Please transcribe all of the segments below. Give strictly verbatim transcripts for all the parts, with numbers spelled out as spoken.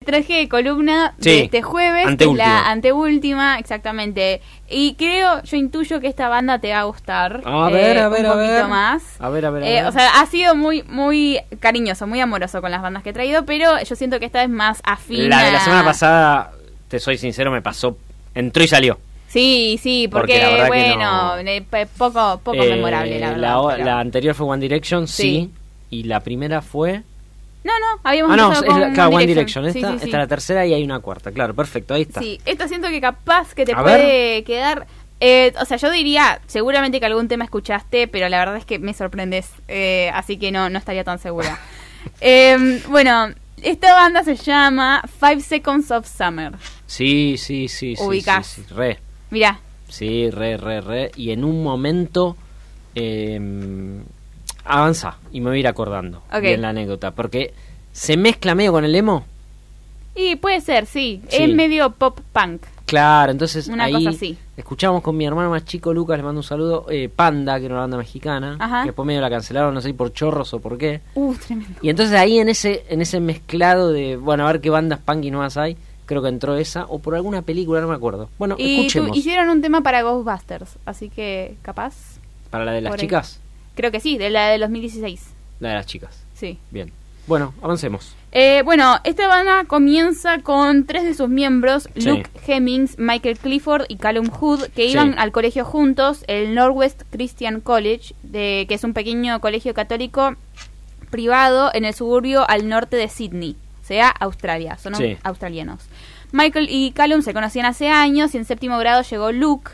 Traje columna sí, de este jueves, anteúltima. la anteúltima, exactamente. Y creo, yo intuyo que esta banda te va a gustar. A ver, eh, a ver, un a poquito ver. más. A ver, a ver, a Eh, ver. o sea, ha sido muy, muy cariñoso, muy amoroso con las bandas que he traído, pero yo siento que esta es más afín. La de la a- semana pasada, te soy sincero, me pasó, entró y salió. Sí, sí, porque, Porque la verdad que bueno, no. eh, pe- poco, poco Eh, memorable, la verdad. La, o- pero- la anterior fue One Direction, sí. Sí. Y la primera fue... No, no, habíamos Ah, no, es empezado la, con claro, One One Direction. Direction. Sí, Esta, sí, esta sí. es la tercera y hay una cuarta. Claro, perfecto, ahí está. Sí, esto siento que capaz que te A puede quedar... Eh, o sea, yo diría, seguramente que algún tema escuchaste, pero la verdad es que me sorprendes, eh, así que no, no estaría tan segura. eh, bueno, esta banda se llama Five Seconds of Summer. Sí, sí, sí, sí, Ubicás. sí, sí, re. Mirá, Sí, re, re, re. Y en un momento eh, avanza y me voy a ir acordando Ok. bien la anécdota. Porque se mezcla medio con el emo. y puede ser, sí, Sí. es medio pop punk. Claro, entonces Una ahí cosa así. escuchamos con mi hermano más chico, Lucas, le mando un saludo, eh, Panda, que era una banda mexicana, Ajá. que después medio la cancelaron, no sé si por chorros o por qué. Uh, tremendo. Y entonces ahí en ese en ese mezclado de, bueno, a ver qué bandas punk y nuevas hay, creo que entró esa, o por alguna película, no me acuerdo. Bueno, Y tu- escuchemos. hicieron un tema para Ghostbusters, así que capaz, ¿Para la de las por ahí. chicas? creo que sí, de la de dos mil dieciséis, La de las chicas. sí. Bien. Bueno, avancemos. Eh, bueno, esta banda comienza con tres de sus miembros, Sí. Luke Hemmings, Michael Clifford y Callum Hood, que Sí. iban al colegio juntos, el Northwest Christian College, de, que es un pequeño colegio católico privado en el suburbio al norte de Sydney, o sea, Australia, son Sí. australianos. Michael y Callum se conocían hace años y en séptimo grado llegó Luke,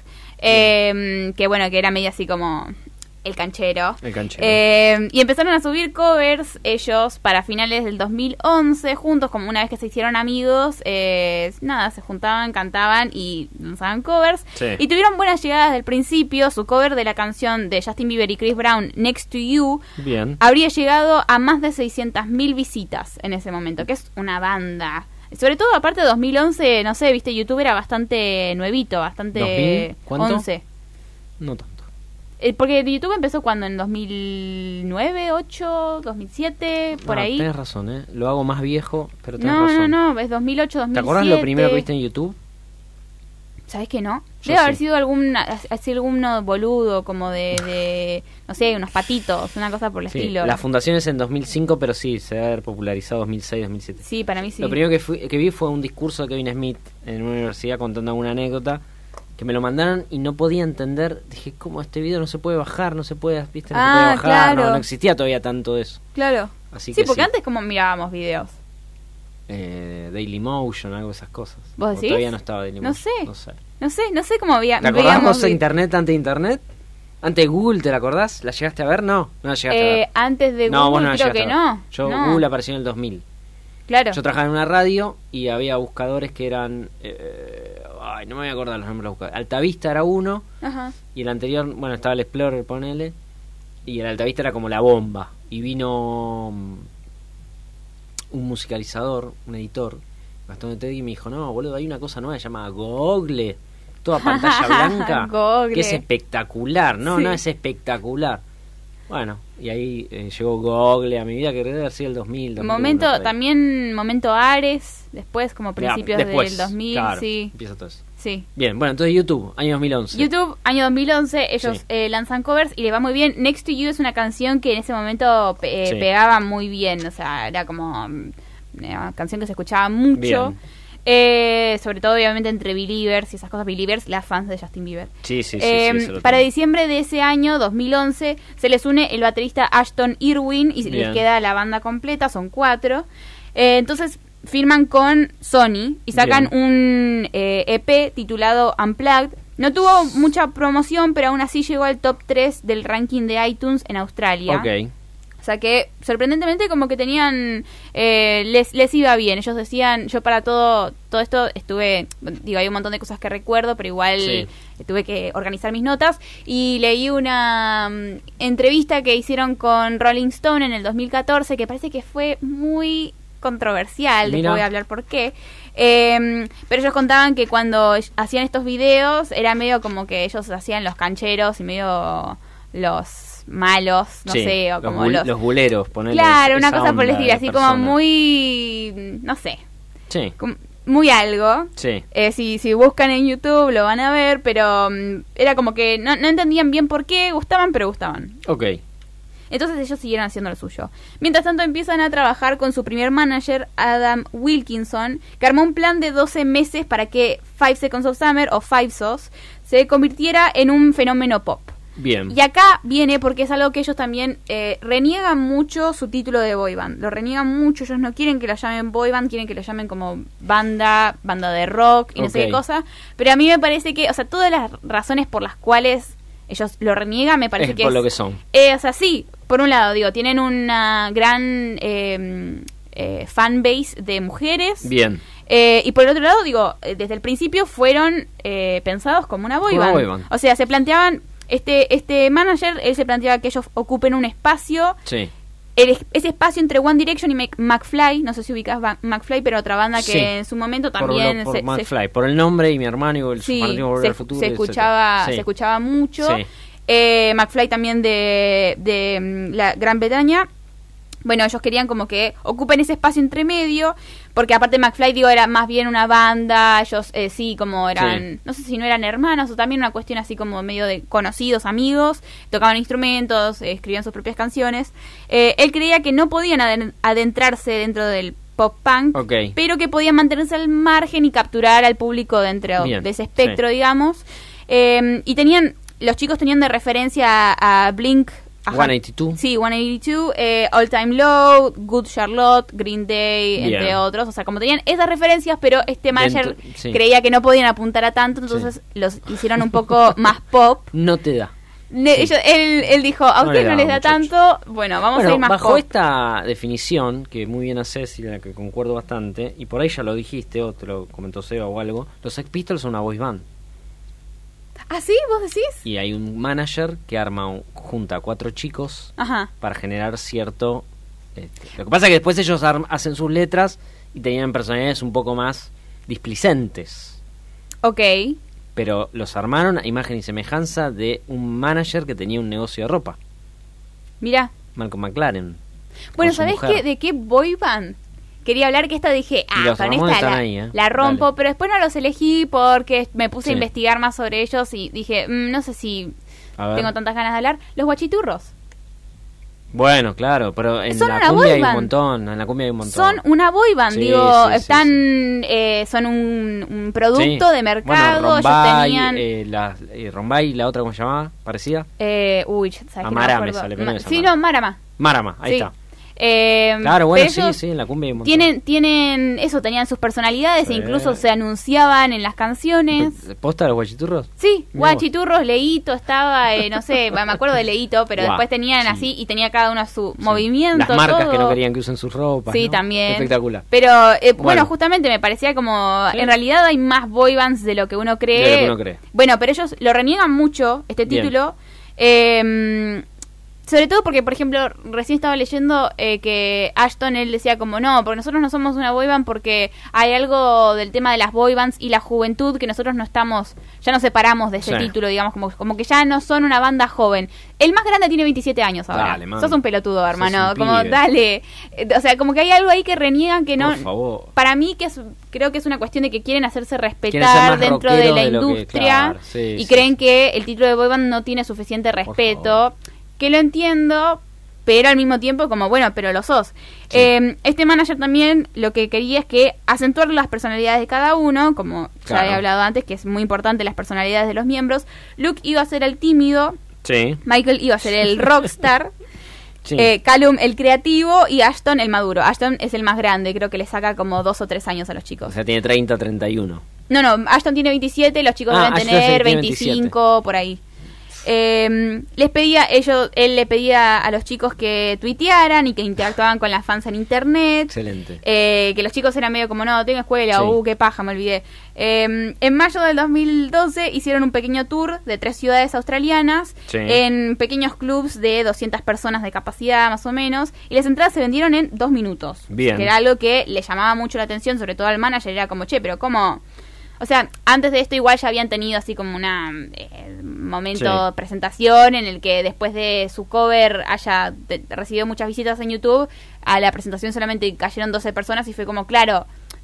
eh, que bueno, que era medio así como el canchero. El canchero. Eh, y empezaron a subir covers ellos para finales del dos mil once, juntos, como una vez que se hicieron amigos, eh, nada, se juntaban, cantaban y lanzaban covers. Sí. Y tuvieron buenas llegadas del principio. Su cover de la canción de Justin Bieber y Chris Brown, Next to You, Bien. habría llegado a más de seiscientas mil visitas en ese momento, que es una banda. Sobre todo, aparte de dos mil once, no sé, viste, YouTube era bastante nuevito, bastante... ¿dos mil? ¿Cuánto? once. No tanto. Eh, porque YouTube empezó cuando, en dos mil nueve, ocho, dos mil siete, por Ah, ahí. Tenés razón, ¿eh? Lo hago más viejo, pero tenés No, razón. no, no, es dos mil ocho, dos mil siete. ¿Te acordás lo primero que viste en YouTube? ¿Sabes que no? Yo Debe haber sí. sido algún, así alguno boludo, como de, de, no sé, unos patitos, una cosa por el Sí, estilo. la fundación es en dos mil cinco, pero sí, se debe haber popularizado dos mil seis, dos mil siete. Sí, para mí sí. Lo primero que, fui- que vi fue un discurso de Kevin Smith en una universidad contando alguna anécdota que me lo mandaron y no podía entender. Dije, ¿cómo este video no se puede bajar? No se puede, ¿viste? No Ah, se puede bajar. claro. No, no existía todavía tanto de eso. Claro. Así Sí, que porque sí. antes como mirábamos videos. Eh, Dailymotion, algo de esas cosas. ¿Vos O decís? Todavía no estaba Dailymotion. No sé. No sé. No sé, no sé cómo había, ¿Te acordás veíamos vos de vi- internet antes de internet? ¿Antes de Google, te la acordás? ¿La llegaste a ver? No, no la llegaste a eh, ver. antes de No, vos Google no la creo llegaste que a ver. no. Yo, no. Google apareció en el dos mil. Claro. Yo trabajaba en una radio y había buscadores que eran... eh, ay, no me voy a acordar los nombres de los buscadores. Altavista era uno Ajá. y el anterior, bueno, estaba el Explorer, ponele. Y el Altavista era como la bomba. Y vino mm, un musicalizador, un editor, Gastón de Tegui, y me dijo, no, boludo, hay una cosa nueva llamada Google. Toda pantalla blanca. Google. Que es espectacular. No, Sí. no, es espectacular. Bueno, y ahí eh, llegó Google a mi vida, que debe haber sido el dos mil. dos mil uno, Momento, por ahí. también momento Ares, después como Ya, principios después, del dos mil, claro, sí, empieza todo eso. sí. Bien, bueno, entonces YouTube, año dos mil once. YouTube, año dos mil once, ellos Sí. eh, lanzan covers y le va muy bien. Next to You es una canción que en ese momento pe- eh, Sí. pegaba muy bien, o sea, era como mm, una canción que se escuchaba mucho. Bien. Eh, sobre todo obviamente entre Believers y esas cosas, Believers, las fans de Justin Bieber. Sí, sí, sí. Eh, sí, eso lo para tengo. diciembre de ese año, dos mil once, se les une el baterista Ashton Irwin y Bien. les queda la banda completa, son cuatro. Eh, entonces firman con Sony y sacan Bien. un eh, E P titulado Unplugged. No tuvo mucha promoción, pero aún así llegó al top tres del ranking de iTunes en Australia. Ok. O sea que, sorprendentemente, como que tenían... Eh, les, les iba bien. Ellos decían... Yo para todo todo esto estuve... Digo, hay un montón de cosas que recuerdo, pero igual Sí. tuve que organizar mis notas. Y leí una mm, entrevista que hicieron con Rolling Stone en el dos mil catorce, que parece que fue muy controversial. Mira. Después voy a hablar por qué. Eh, pero ellos contaban que cuando hacían estos videos, era medio como que ellos hacían los cancheros y medio los malos, no Sí, sé, o los como bul- los... los buleros, ponele Claro, esa una cosa por el onda estilo, de así como persona. muy, no sé. Sí. Com- muy algo. Sí. Eh, si, si buscan en YouTube lo van a ver, pero um, era como que no, no entendían bien por qué, gustaban, pero gustaban. Ok. Entonces ellos siguieron haciendo lo suyo. Mientras tanto empiezan a trabajar con su primer manager, Adam Wilkinson, que armó un plan de doce meses para que Five Seconds of Summer, o Five Sos, se convirtiera en un fenómeno pop. Bien. Y acá viene porque es algo que ellos también eh, reniegan mucho su título de boy band. Lo reniegan mucho, ellos no quieren que lo llamen boy band, quieren que lo llamen como banda, banda de rock y no sé Ok. qué cosa. Pero a mí me parece que, o sea, todas las razones por las cuales ellos lo reniegan me parece Es que por es... lo que son. Eh, o sea, sí, por un lado, digo, tienen una gran eh, eh, fanbase de mujeres. Bien. Eh, y por el otro lado, digo, eh, desde el principio fueron eh, pensados como una boy Como una band. boy band. O sea, se planteaban, este este manager, él se planteaba que ellos ocupen un espacio, Sí. el, es- ese espacio entre One Direction y Mac- McFly, no sé si ubicas Ba- McFly, pero otra banda que Sí. en su momento Por, también lo- por se, se- McFly. Por el nombre y mi hermano y el sí, submarino Volver se, al Futuro, se etcétera. escuchaba, Sí. se escuchaba mucho. Sí. Eh, McFly también de, de mm, la Gran Bretaña. Bueno, ellos querían como que ocupen ese espacio entre medio, porque aparte McFly, digo, era más bien una banda, ellos eh, sí, como eran, Sí. no sé si no eran hermanos o también una cuestión así como medio de conocidos, amigos, tocaban instrumentos, eh, escribían sus propias canciones. Eh, él creía que no podían aden- adentrarse dentro del pop punk, Ok. pero que podían mantenerse al margen y capturar al público dentro Bien, de ese espectro, sí. digamos. Eh, y tenían, los chicos tenían de referencia a, a Blink. Ajá. ciento ochenta y dos. Sí, ciento ochenta y dos, eh, All Time Low, Good Charlotte, Green Day, Bien. entre otros. O sea, como tenían esas referencias, pero este manager Dentro- sí. creía que no podían apuntar a tanto, entonces los hicieron un poco más pop. No te da. Le- Sí. ellos- él, él dijo, a No ustedes le no da, les da muchacho. tanto, bueno, vamos a Bueno, ir más bajo pop. esta definición, que muy bien haces y la que concuerdo bastante, y por ahí ya lo dijiste, o te lo comentó Seba o algo, los Sex Pistols son una boy band. ¿Ah, sí? ¿Vos decís? Y hay un manager que arma, un- junta a cuatro chicos Ajá. para generar cierto... este, lo que pasa es que después ellos arm- hacen sus letras y tenían personalidades un poco más displicentes. Ok. Pero los armaron a imagen y semejanza de un manager que tenía un negocio de ropa, Mira. Malcolm McLaren. Bueno, con su ¿sabés mujer. qué? ¿De qué boy band? Quería hablar que esta dije, Y ah, los con Ramones esta están la, ahí, ¿eh? la rompo, Dale. pero después no los elegí porque me puse Sí. a investigar más sobre ellos y dije, mm, no sé si A ver. tengo tantas ganas de hablar. Los guachiturros. Bueno, claro, pero en Son la una cumbia boy hay un band. montón, en la cumbia hay un montón. Son una boy band, Sí, digo, sí, sí, están, eh, son un, un producto Sí. de mercado, Bueno, ellos Rombay, tenían... eh, la, eh, Rombay y la otra, ¿cómo se llamaba? ¿Parecida? Eh, uy, ¿sabes qué? No me Amara me acuerdo. sale, pero no Ma- es Sí, Amara. no, Marama. Marama, ahí Sí. está. Eh, Claro, bueno, pero sí, ellos sí, en la cumbia hay un montón. Tienen, tienen, eso, tenían sus personalidades Sí. e incluso se anunciaban en las canciones. ¿Posta de los guachiturros? Sí, Mirá Guachiturros, Leito estaba, eh, no sé, me acuerdo de Leito, pero Guau, después tenían sí. así y tenía cada uno su Sí. movimiento. Las marcas todo. que no querían que usen sus ropas. Sí, ¿no? también. Espectacular. Pero eh, bueno. Bueno. justamente me parecía como, Sí. en realidad hay más boy bands de lo que uno cree. De lo que uno cree. Bueno, pero ellos lo reniegan mucho, este Bien. título. Eh, sobre todo porque, por ejemplo, recién estaba leyendo eh, que Ashton, él decía como, no, porque nosotros no somos una boy band porque hay algo del tema de las boy bands y la juventud que nosotros no estamos, ya nos separamos de ese Sí. título, digamos, como, como que ya no son una banda joven. El más grande tiene veintisiete años ahora. Dale, man. Sos un pelotudo, Sos hermano. un Como, pibe. dale. Eh, O sea, como que hay algo ahí que reniegan que no... Por favor. Para mí, que es, creo que es una cuestión de que quieren hacerse Quieren ser respetar más dentro de rockeros la de lo que- industria claro, sí, y sí, creen sí. que el título de boy band no tiene suficiente Por respeto, favor. que lo entiendo, pero al mismo tiempo como, bueno, pero lo sos. Sí. Eh, este manager también lo que quería es que acentuar las personalidades de cada uno, como ya Claro. he hablado antes, que es muy importante las personalidades de los miembros. Luke iba a ser el tímido, Sí. Michael iba a ser el rockstar, Sí. eh, Callum el creativo y Ashton el maduro. Ashton es el más grande, creo que le saca como dos o tres años a los chicos. O sea, tiene treinta, treinta y uno. No, no, Ashton tiene veintisiete, los chicos Ah, deben Ashton tener tiene veinticinco, por ahí. Eh, les pedía, ellos, él le pedía a los chicos que tuitearan y que interactuaban con las fans en internet. Excelente. Eh, que los chicos eran medio como, no, tengo escuela, Sí. uh, qué paja, me olvidé. Eh, en mayo del dos mil doce hicieron un pequeño tour de tres ciudades australianas, Sí. en pequeños clubs de doscientas personas de capacidad más o menos, y las entradas se vendieron en dos minutos. Bien. Que era algo que le llamaba mucho la atención, sobre todo al manager, era como, che, pero ¿cómo...? O sea, antes de esto igual ya habían tenido así como una eh, momento Sí. presentación en el que después de su cover haya de- recibido muchas visitas en YouTube, a la presentación solamente cayeron doce personas y fue como, claro,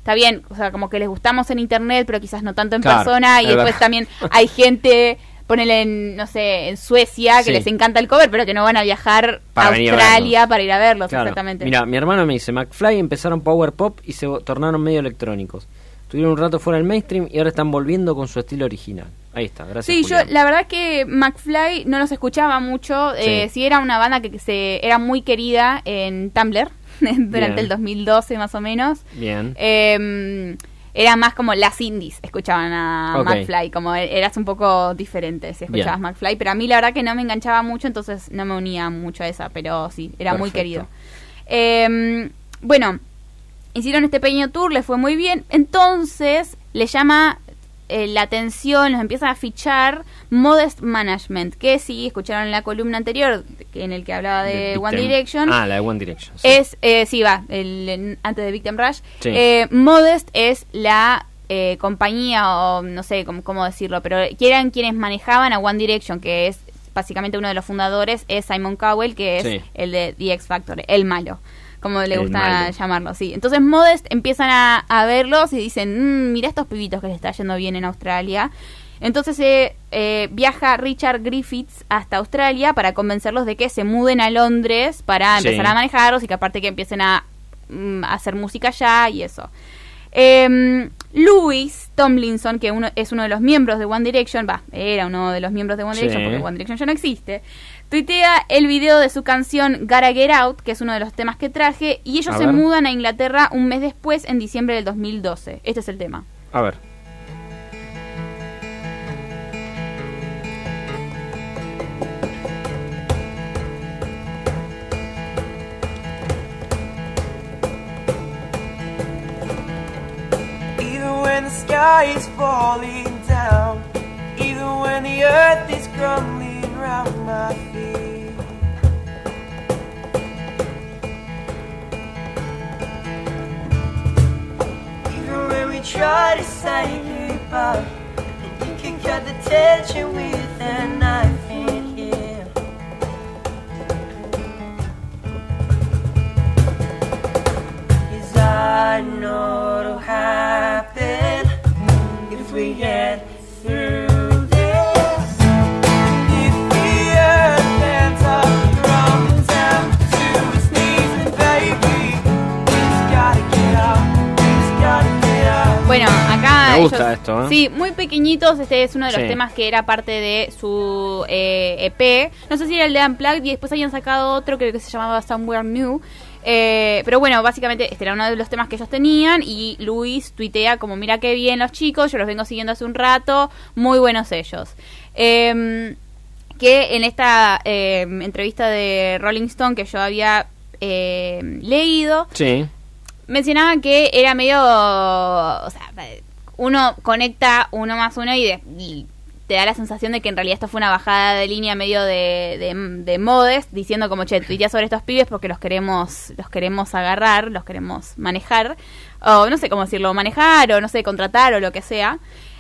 está bien, o sea, como que les gustamos en internet, pero quizás no tanto en Claro, persona, y es después verdad. también hay gente, ponele en, no sé, en Suecia, que Sí. les encanta el cover, pero que no van a viajar Para a venir a Australia verlos. para ir a verlos, Claro. exactamente. Mira, mi hermano me dice, McFly empezaron power pop y se tornaron medio electrónicos. Estuvieron un rato fuera del mainstream y ahora están volviendo con su estilo original. Ahí está, gracias. Sí, yo Julián. la verdad que McFly no los escuchaba mucho, Sí. eh, sí era una banda que se era muy querida en Tumblr durante Bien. el dos mil doce más o menos. Bien. Eh, era más como las indies escuchaban a Ok. McFly, como e- eras un poco diferente si escuchabas Bien. McFly, pero a mí la verdad que no me enganchaba mucho, entonces no me unía mucho a esa, pero sí, era muy Perfecto. querido. Eh, bueno, hicieron este pequeño tour, les fue muy bien, entonces le llama eh, la atención, los empiezan a fichar Modest Management, que si escucharon la columna anterior en el que hablaba de, De One Victim- Direction, Ah, la de One Direction. Sí. es, eh, sí, va, el, en- antes de Victim Rush. Sí. Eh, Modest es la eh, compañía, o no sé cómo, cómo decirlo, pero que eran quienes manejaban a One Direction, que es básicamente uno de los fundadores, es Simon Cowell, que es Sí. el de The X Factor, el malo, como le El gusta malo. llamarlo, sí. Entonces Modest empiezan a, a verlos y dicen, mmm, mira estos pibitos que les está yendo bien en Australia. Entonces eh, eh, viaja Richard Griffiths hasta Australia para convencerlos de que se muden a Londres para Sí. empezar a manejarlos y que aparte que empiecen a, mm, a hacer música allá y eso. Eh, Louis Tomlinson, que uno, es uno de los miembros de One Direction, va, era uno de los miembros de One Sí. Direction porque One Direction ya no existe, tuitea el video de su canción Gotta Get Out, que es uno de los temas que traje, y ellos A se ver. mudan a Inglaterra un mes después, en diciembre del dos mil doce. Este es el tema. A ver. Even when the sky is falling down, even when the earth is crumbling round my feet, even when we try to say goodbye, and you can cut the tension with a knife in here. 'Cause I know it'll happen if we get through this. If the earth bends up, crumbling down to its knees, then baby, we just gotta get up, we just gotta get up. Bueno, acá Me gusta ellos- esto, ¿eh? Sí, muy pequeñitos. Este es uno de los Sí. temas que era parte de su eh, E P. No sé si era el de Unplugged y después habían sacado otro, creo que se llamaba Somewhere New. Eh, pero bueno, básicamente este era uno de los temas que ellos tenían y Luis tuitea como mira qué bien los chicos, yo los vengo siguiendo hace un rato, muy buenos ellos. Eh, que en esta eh, entrevista de Rolling Stone que yo había eh, leído, Sí. mencionaban que era medio, o sea, uno conecta uno más uno y, de- y te da la sensación de que en realidad esto fue una bajada de línea medio de, de, de Modest, diciendo como, che, tuitea sobre estos pibes porque los queremos los queremos agarrar, los queremos manejar, o no sé cómo decirlo, manejar, o no sé, contratar, o lo que sea.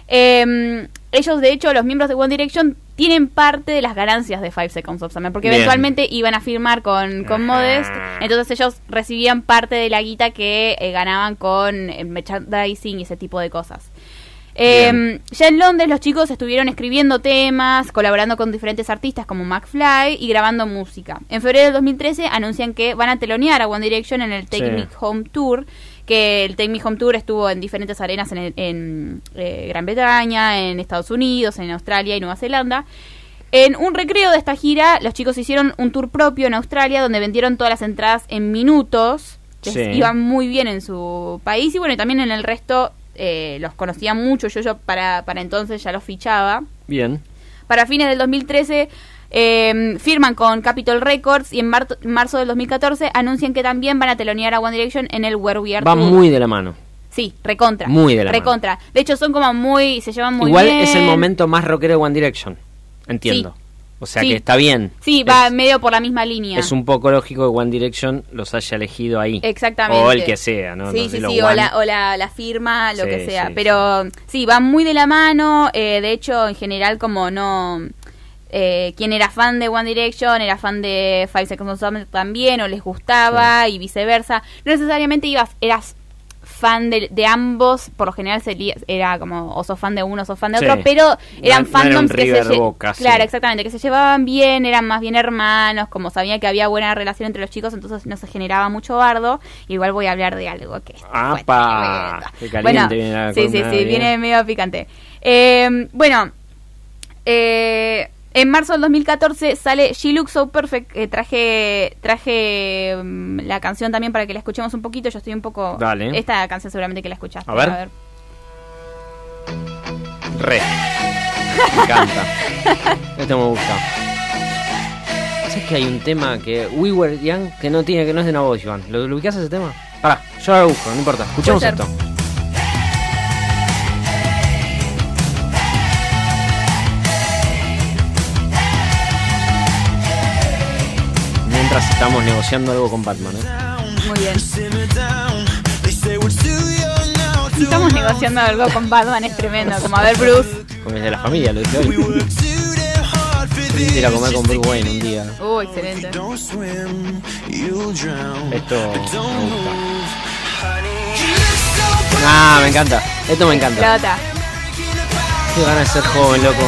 Eh, ellos, de hecho, los miembros de One Direction tienen parte de las ganancias de Five Seconds of Summer, porque Bien. eventualmente iban a firmar con, con Ajá. Modest, entonces ellos recibían parte de la guita que eh, ganaban con eh, merchandising y ese tipo de cosas. Eh, Bien. ya en Londres los chicos estuvieron escribiendo temas, colaborando con diferentes artistas como McFly y grabando música. En febrero del dos mil trece anuncian que van a telonear a One Direction en el Take Sí. Me Home Tour, que el Take Me Home Tour estuvo en diferentes arenas en, el- en eh, Gran Bretaña, en Estados Unidos, en Australia y Nueva Zelanda. En un recreo de esta gira, los chicos hicieron un tour propio en Australia donde vendieron todas las entradas en minutos. Les Sí. iban muy bien en su país y bueno, y también en el resto eh, los conocía mucho. Yo, yo para, para entonces ya los fichaba. Bien. Para fines del dos mil trece eh, firman con Capitol Records y en mar- marzo del dos mil catorce anuncian que también van a telonear a One Direction en el Where We Are Va Tour. muy de la mano. Sí, recontra. Muy de la Recontra. De hecho, son como muy... Se llevan muy Igual bien. es el momento más rockero de One Direction. Entiendo. Sí. O sea Sí. que está bien. Sí, va Es- medio por la misma línea. Es un poco lógico que One Direction los haya elegido ahí. Exactamente. O el que sea, ¿no? Sí, No sé, sí, los sí, o One. la, o la, la firma, lo Sí, que sea. sí, Pero sí. van muy de la mano. Eh, de hecho, en general, como no... Eh, quien era fan de One Direction era fan de Five Seconds of Summer también, o les gustaba, y viceversa. No necesariamente ibas, eras fan de, de ambos. Por lo general sería, era como o sos fan de uno o sos fan de Sí. otro, pero eran No- no era un fandoms que se River lle- Boca, sí. claro, exactamente, que se llevaban bien, eran más bien hermanos, como sabía que había buena relación entre los chicos, entonces no se generaba mucho bardo. Igual voy a hablar de algo que fue ¡Apa! tremendo. Qué caliente Bueno, viene la sí, sí, columna sí, de viene Navidad. medio picante. Eh, bueno, eh, en marzo del dos mil catorce sale She Looks So Perfect. Eh, traje traje mm, la canción también para que la escuchemos un poquito. Yo estoy un poco... Dale. Esta canción seguramente que la escuchaste. A ver. Re. Me encanta. Esto me gusta. ¿Sabes que hay un tema que We Were Young que no tiene, que no es de una voz, Iván? ¿Lo, lo ubicás ese tema? Pará, yo ahora lo busco, no importa. Escuchemos Puede ser. esto. Mientras estamos negociando algo con Batman, ¿eh? Muy bien. Estamos negociando algo con Batman, es tremendo. Como a ver, Bruce. Como es de la familia, lo dije hoy. Ir a comer con Bruce Wayne un día. Uh, excelente. Esto me gusta. Ah, me encanta. Esto me encanta. La otra. Qué ganas de ser joven, loco.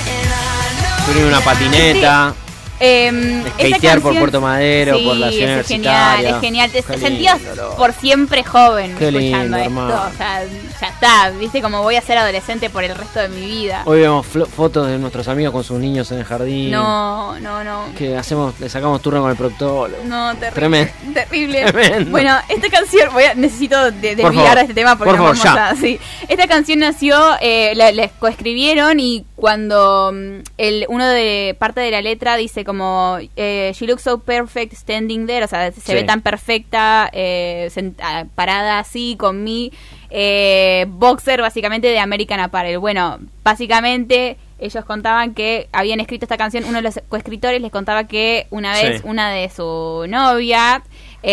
Subir una patineta. Eh, Skatear por Puerto Madero, por la ciudad es genial, universitaria. es genial. Te Qué sentías lindo. por siempre joven Qué lindo, escuchando esto. hermano. O sea, ya está. Viste como voy a ser adolescente por el resto de mi vida. Hoy vemos flo- fotos de nuestros amigos con sus niños en el jardín. No, no, no. Que hacemos, le sacamos turno con el proctólogo. No, terrible. Tremendo. Terrible. Tremendo. Bueno, esta canción, voy a, necesito de, Por desviar favor. de este tema porque Por nos favor, vamos ya. a. Sí. Esta canción nació, eh, la, la coescribieron y cuando mm, el uno de parte de la letra dice como eh, She looks so perfect standing there, o sea, se Sí. ve tan perfecta eh, sent- ah, parada así con mi eh, boxer básicamente de American Apparel. Bueno, básicamente ellos contaban que habían escrito esta canción, uno de los coescritores les contaba que una vez Sí. una de su novia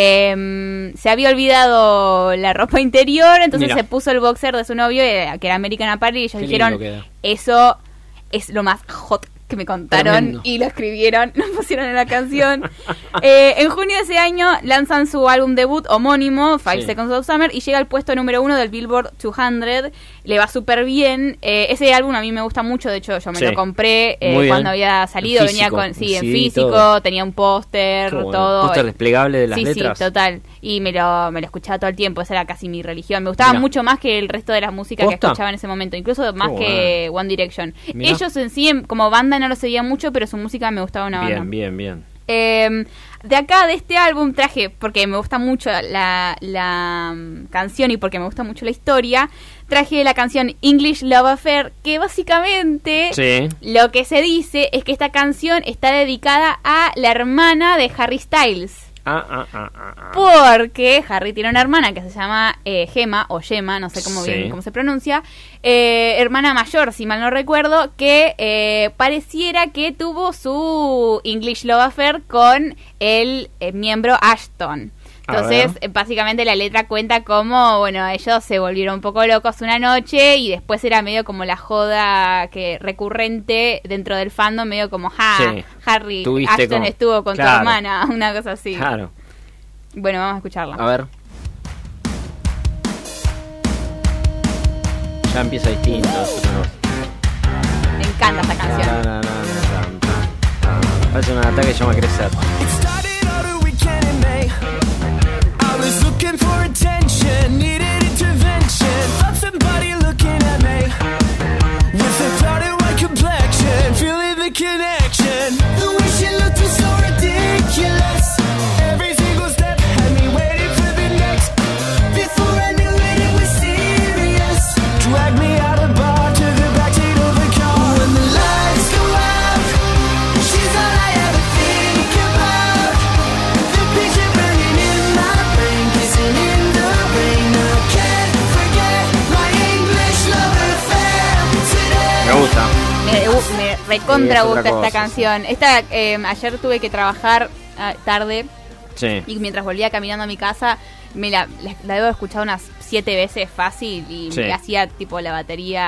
eh, se había olvidado la ropa interior, entonces Mira. se puso el boxer de su novio, eh, que era American Apparel, y ellos Qué dijeron, lindo queda. eso es lo más hot que me contaron, Tremendo. y lo escribieron, lo pusieron en la canción. Eh, en junio de ese año lanzan su álbum debut homónimo, Five Sí. Seconds of Summer, y llega al puesto número uno del Billboard doscientos. Le va súper bien. Eh, ese álbum a mí me gusta mucho, de hecho yo me Sí. lo compré eh, Muy bien. cuando había salido, En venía físico, con, sí, en en C D, físico, todo. tenía un póster, Qué bueno. todo. Póster desplegable de las sí, letras. sí, total. Y me lo, me lo escuchaba todo el tiempo, esa era casi mi religión. Me gustaba Mirá. mucho más que el resto de las músicas que ¿Posta? escuchaba en ese momento, incluso más Qué que One Direction. Mirá. Ellos en sí, en- como banda no lo seguía mucho, pero su música me gustaba una banda. Bien, bien, bien. Eh, de acá, de este álbum, traje, porque me gusta mucho la, la mm, canción y porque me gusta mucho la historia, traje la canción English Love Affair, que básicamente Sí. lo que se dice es que esta canción está dedicada a la hermana de Harry Styles. Ah, ah, ah, ah, ah. Porque Harry tiene una hermana que se llama eh, Gemma, o Gemma, no sé cómo, Sí. bien, cómo se pronuncia, eh, hermana mayor, si mal no recuerdo, que eh, pareciera que tuvo su English Love Affair con el eh, miembro Ashton. A Entonces, ver. eh, básicamente la letra cuenta como, bueno, ellos se volvieron un poco locos una noche y después era medio como la joda que recurrente dentro del fandom, medio como, ja, Sí. Harry, Tuviste Ashton como- estuvo con tu Claro. hermana, una cosa así. Claro. Bueno, vamos a escucharla. A ver. Ya empieza distinto. Me encanta esta canción. Parece un ataque que se llama Crecer. It started out a weekend in May. I was looking for attention, needed intervention. Felt somebody looking at me with a clouded white complexion, feeling the connection. The way she looked was so ridiculous. Every single step had me waiting for the next. Before I knew it, it was serious. Drag me out of bar to the backseat of a car. When the lights go out, she's all I ever think about. The picture burning in my brain, kissing in the rain. I can't forget my English love affair today. Me gusta. Me, uh, me recontra Sí, es otra gusta esta cosa, canción. Esta, eh, ayer tuve que trabajar ah, tarde Sí. y mientras volvía caminando a mi casa, me la, la, la debo escuchar unas siete veces fácil y Sí. me hacía tipo la batería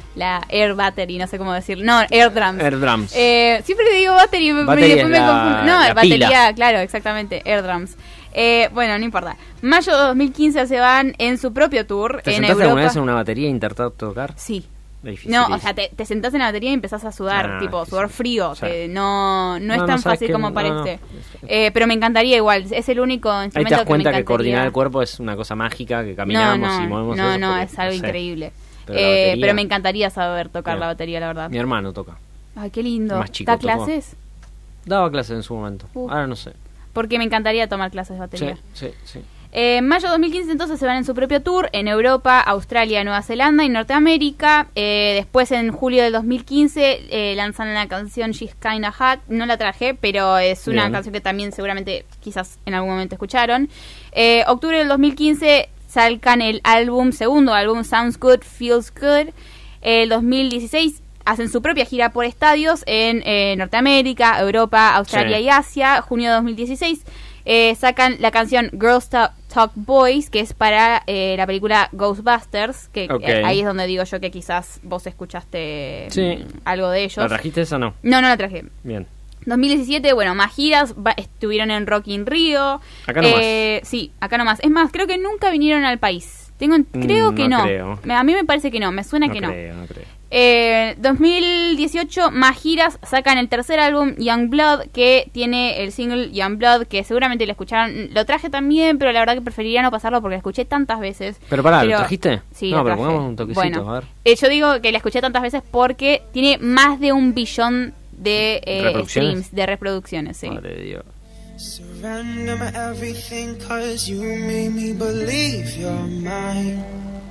la Air Battery, no sé cómo decirlo. No, Air Drums. Air Drums. Eh, siempre le digo Battery, me, Battery después es me la- confundo. No, la batería, pila. claro, exactamente, Air Drums. Eh, bueno, no importa. Mayo de dos mil quince se van en su propio tour ¿Te en sentaste Europa. alguna vez en una batería e intentar tocar? Sí. Difícil. No, o sea, te, te sentás en la batería y empezás a sudar, Ah, tipo, sí, sudor sí. frío, Sí. que no, no, No, es no, tan sabes fácil que como no, parece. no. Eh, pero me encantaría igual, es el único Ahí instrumento te das que me cuenta que encantaría. coordinar el cuerpo es una cosa mágica, que No, caminamos no, y movemos no, eso no, porque, es algo sé. increíble. Pero la Eh, batería- pero me encantaría saber tocar Bien. la batería, la verdad. Mi hermano toca. Ay, qué lindo. Más chico ¿Da tocó. clases? Daba clases en su momento. Uh. Ahora no sé. Porque me encantaría tomar clases de Sí, batería. sí, sí. Eh, en mayo de dos mil quince entonces se van en su propio tour en Europa, Australia, Nueva Zelanda y Norteamérica. Eh, después en julio del dos mil quince eh, lanzan la canción She's Kinda Hot. No la traje, pero es una Bien. canción que también seguramente quizás en algún momento escucharon. Eh, octubre del dos mil quince sacan el álbum, segundo álbum, Sounds Good, Feels Good. El dos mil dieciséis hacen su propia gira por estadios en eh, Norteamérica, Europa, Australia Sí. y Asia. Junio de dos mil dieciséis eh, sacan la canción Girls Talk, Talk Boys, que es para eh, la película Ghostbusters, que Ok. eh, ahí es donde digo yo que quizás vos escuchaste Sí. mm, algo de ellos. ¿La trajiste esa o no? No, no la traje. Bien. dos mil diecisiete, bueno, más giras, va- estuvieron en Rock in Rio. Acá nomás. Eh, sí, acá nomás. Es más, creo que nunca vinieron al país. Tengo, creo Mm, que no no. creo. Me- A mí me parece que no, me suena No que creo, no creo. eh, dos mil dieciocho, más giras, sacan el tercer álbum, Young Blood, que tiene el single Young Blood, que seguramente lo escucharon. Lo traje también, pero la verdad que preferiría no pasarlo porque lo escuché tantas veces. Pero pará, ¿lo Pero- trajiste? Sí, No, lo pero traje. pongamos un toquecito, Bueno, a ver. eh, yo digo que la escuché tantas veces porque tiene más de un billón de eh, ¿Reproducciones? streams, de reproducciones, sí. Madre de Dios. Surrender my everything, cause you made me believe you're mine.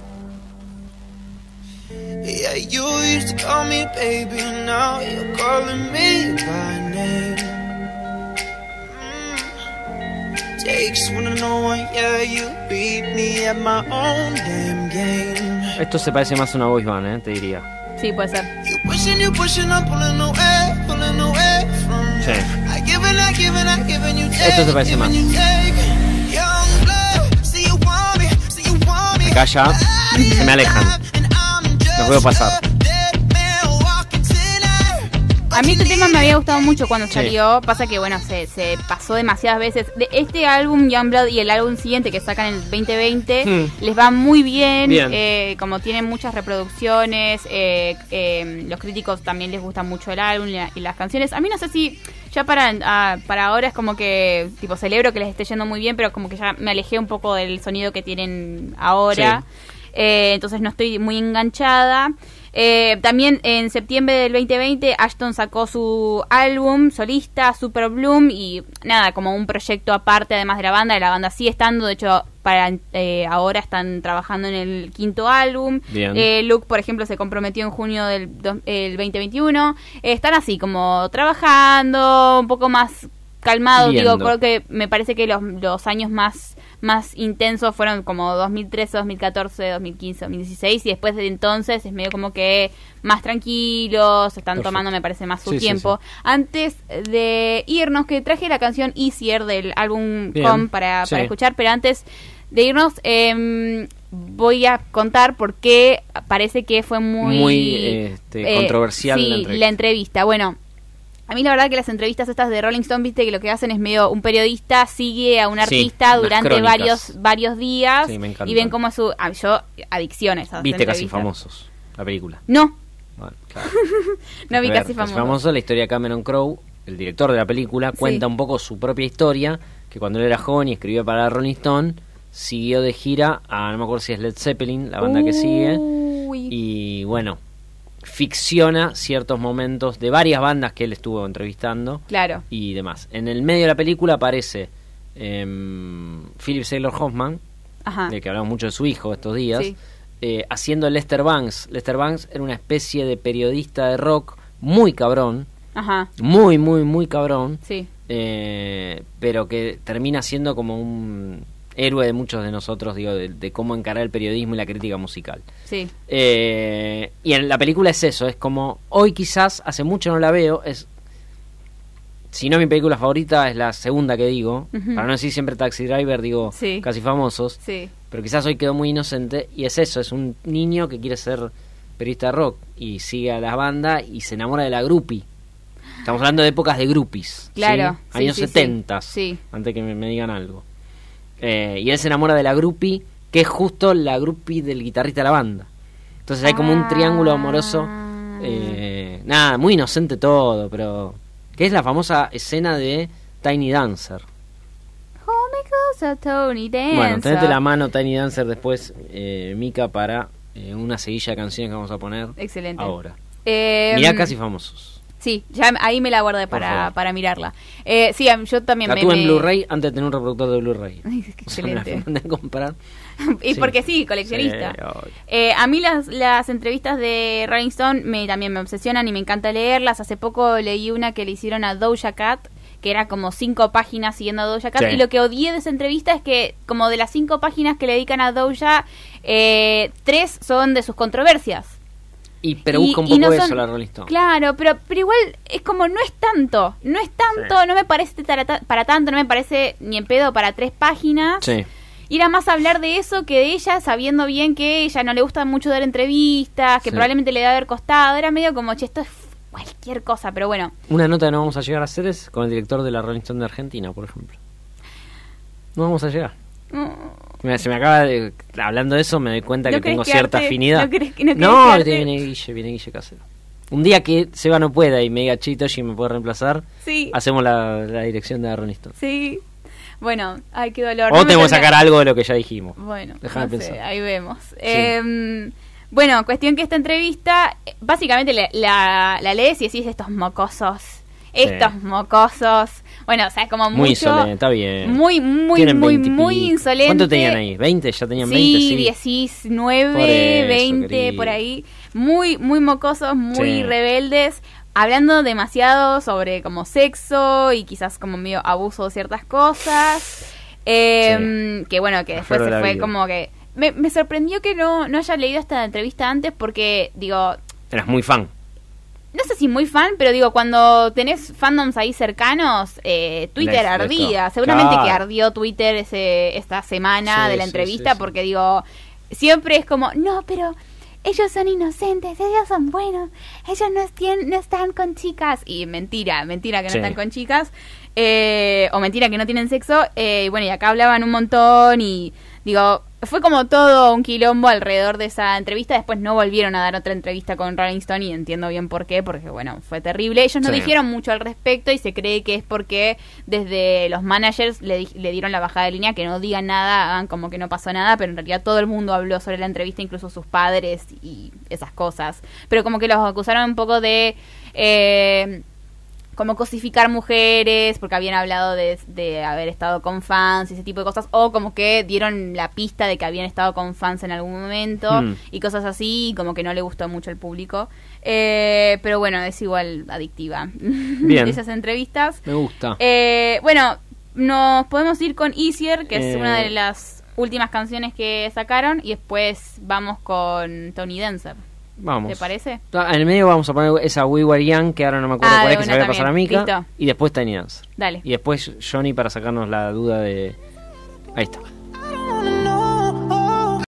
Yeah, you used to call me baby, now you're calling me by name. Mm. Takes one to know one, yeah, you beat me at my own damn game. Esto se parece más a una voice band, eh, te diría. Sí, puede ser. You pushing, you pushing, I'm pulling away, pulling away from Sí. you. I give it, I give it, I give it, you take. Esto se parece giving más. you take. Young blood, see you want me, see you want me. Acá ya se me alejan. Los veo pasar. A mí este tema me había gustado mucho cuando Sí. salió. Pasa que, bueno, se, se pasó demasiadas veces. De este álbum, Youngblood, y el álbum siguiente que sacan en el veinte veinte, Hmm. les va muy bien. Bien. Eh, como tienen muchas reproducciones, eh, eh, los críticos también les gusta mucho el álbum y, la- y las canciones. A mí no sé si ya para, ah, para ahora es como que, tipo, celebro que les esté yendo muy bien, pero como que ya me alejé un poco del sonido que tienen ahora. Eh, entonces no estoy muy enganchada. Eh, también en septiembre del veinte veinte Ashton sacó su álbum solista Super Bloom y nada, como un proyecto aparte además de la banda. La banda sigue estando, de hecho para eh, ahora están trabajando en el quinto álbum. Bien. Eh, Luke, por ejemplo, se comprometió en junio del dos- el veinte veintiuno. Eh, están así como trabajando un poco más calmados. Digo, Viendo. creo que me parece que los, los años más más intensos fueron como dos mil trece, dos mil catorce, dos mil quince, dos mil dieciséis y después de entonces es medio como que más tranquilos, están Perfecto. tomando me parece más su Sí, sí, tiempo. Antes de irnos, que traje la canción Easier del álbum Bien. Com para, Sí. para escuchar, pero antes de irnos eh, voy a contar por qué parece que fue muy, Muy, este, controversial sí, la entrevista. la entrevista. Bueno, a mí la verdad que las entrevistas estas de Rolling Stone, viste que lo que hacen es medio un periodista sigue a un Sí, artista unas durante crónicas. varios varios días Sí, me encantan. y ven cómo es su... ah, yo, adicción a esas Viste Casi entrevistas. Famosos, la película. No, Bueno, claro. no vi A ver, Casi Famoso. Famoso, la historia de Cameron Crowe, el director de la película, cuenta Sí. un poco su propia historia, que cuando él era joven y escribía para Rolling Stone, siguió de gira a, no me acuerdo si es Led Zeppelin, la banda que sigue, Uy. y bueno, ficciona ciertos momentos de varias bandas que él estuvo entrevistando Claro, y demás. En el medio de la película aparece em, Philip Seymour Hoffman, ajá. de que hablamos mucho de su hijo estos días, Sí. eh, haciendo Lester Bangs. Lester Bangs era una especie de periodista de rock muy cabrón, Ajá, muy, muy, muy cabrón, sí. eh, pero que termina siendo como un héroe de muchos de nosotros, digo, de, de cómo encarar el periodismo y la crítica musical. Sí, Eh, y en la película es eso, es como, hoy quizás, hace mucho no la veo, es, si no mi película favorita, es la segunda que digo, Ujú. para no decir siempre Taxi Driver, digo Sí. Casi Famosos, sí. pero quizás hoy quedó muy inocente, y es eso, es un niño que quiere ser periodista de rock y sigue a la banda y se enamora de la groupie. Estamos hablando de épocas de groupies. Claro. ¿sí? Sí, Años sí, setenta, sí. antes que me, me digan algo. Eh, y él se enamora de la groupie, que es justo la groupie del guitarrista de la banda. Entonces hay como un triángulo amoroso. Eh, nada, muy inocente todo, pero... que es la famosa escena de Tiny Dancer. Hold me closer, Tony Dancer. Bueno, tenete la mano Tiny Dancer después, eh, Mika, para eh, una seguilla de canciones que vamos a poner. Excelente. Ahora. Eh, Mirá Casi Famosos. Sí, ya ahí me la guardé Por para, favor. para mirarla. Eh, sí, yo también La me... tuve en me- Blu-ray antes de tener un reproductor de Blu-ray. Ay, qué O sea, me la excelente. mandé a comprar. Y Sí. porque sí, coleccionista. Sí, obvio. Eh, a mí las, las entrevistas de Rolling Stone me, también me obsesionan y me encanta leerlas. Hace poco leí una que le hicieron a Doja Cat, que era como cinco páginas siguiendo a Doja Cat. Sí. Y lo que odié de esa entrevista es que, como de las cinco páginas que le dedican a Doja, eh, tres son de sus controversias. Y, pero Y- busca un y poco no eso son- la Rolling Stone. Claro, pero, pero igual es como no es tanto, no es tanto, Sí. no me parece para, ta- para tanto, no me parece ni en pedo para tres páginas. Sí. Y era más hablar de eso que de ella, sabiendo bien que ella no le gusta mucho dar entrevistas, que Sí. probablemente le debe haber costado. Era medio como, che, esto es cualquier cosa, pero bueno. Una nota que no vamos a llegar a hacer es con el director de la Rolling Stone de Argentina, por ejemplo. No vamos a llegar. Mm, Mira, se me acaba de... Hablando de eso me doy cuenta ¿No que querés tengo cierta quedarte- afinidad. no querés- no querés No, quedarte? viene Guille, viene Guille Casero. Un día que Seba no pueda y me diga, che, Toshi me puede reemplazar, Sí, hacemos la, la dirección de la Rolling Stone. sí. Bueno, ay, qué dolor. O No me tengo que termina- sacar algo de lo que ya dijimos. Bueno, Déjame no sé, pensar. ahí vemos. Eh, bueno, cuestión que esta entrevista, eh, básicamente la, la, la lees y decís estos mocosos, estos mocosos. Bueno, o sea, como Muy mucho... insolente, está bien. Muy, muy, Tienen muy, veinte y muy pico. insolente. ¿Cuánto tenían ahí? ¿veinte? ¿Ya tenían veinte? Sí, Sí, diecinueve, Por eso, veinte, querido. por ahí. Muy, muy mocosos, muy Sí. rebeldes. Hablando demasiado sobre como sexo y quizás como medio abuso de ciertas cosas. Eh, Que bueno, que La después flor de se la fue vida. como que... Me, me sorprendió que no, no haya leído esta entrevista antes porque, digo, Eras muy fan. no sé si muy fan, pero digo, cuando tenés fandoms ahí cercanos, eh, Twitter Les- les ardía. to- Seguramente Claro. que ardió Twitter ese, esta semana Sí, de la sí, entrevista sí, sí. porque digo, siempre es como, no, pero ellos son inocentes, ellos son buenos, ellos no, estien- no están con chicas. Y mentira, mentira que no Sí. están con chicas. Eh, o mentira que no tienen sexo. Eh, y bueno, y acá hablaban un montón y digo, fue como todo un quilombo alrededor de esa entrevista. Después no volvieron a dar otra entrevista con Rolling Stone y entiendo bien por qué, porque bueno, fue terrible. Ellos no Sí. dijeron mucho al respecto y se cree que es porque desde los managers le, di- le dieron la bajada de línea, que no digan nada, hagan como que no pasó nada, pero en realidad todo el mundo habló sobre la entrevista, incluso sus padres y esas cosas. Pero como que los acusaron un poco de... Eh, como cosificar mujeres, porque habían hablado de, de haber estado con fans y ese tipo de cosas, o como que dieron la pista de que habían estado con fans en algún momento Mm. y cosas así, y como que no le gustó mucho al público. Eh, pero bueno, es igual adictiva. Bien. Esas entrevistas. Me gusta. Eh, bueno, nos podemos ir con Easier, que es Eh. una de las últimas canciones que sacaron, y después vamos con Tony Dancer. Vamos. ¿Te parece? Ah, en el medio vamos a poner esa We Were Young, que ahora no me acuerdo Ah, cuál de es, que se una la voy a pasar a también. Mika. Listo. Y después Tiny Dancer. Dale. Y después Johnny para sacarnos la duda de... Ahí está.